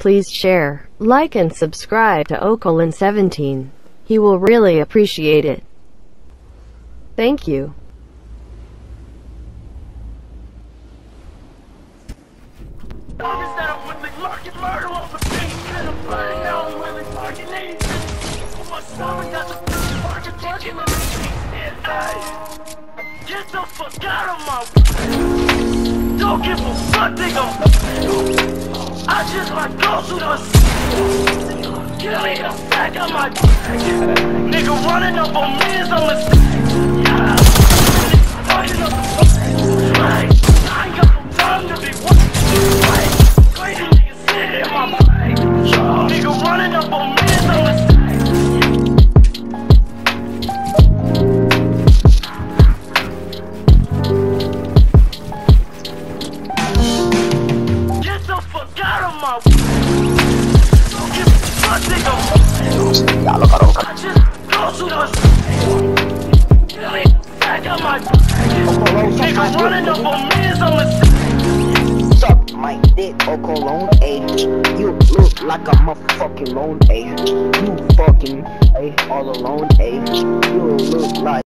please share, like and subscribe to Yiuqx. He will really appreciate it. Thank you. Get the fuck out of my way. Don't give a fuck, nigga. I just might go through the get me the back of my nigga running up on me is a mistake. Fucking up I ain't got no time to be crazy niggas sitting in my brain. Nigga running up on me is a mistake. Suck my dick, Yiuqx. You look like a motherfucking lone, you fucking, all alone, you look like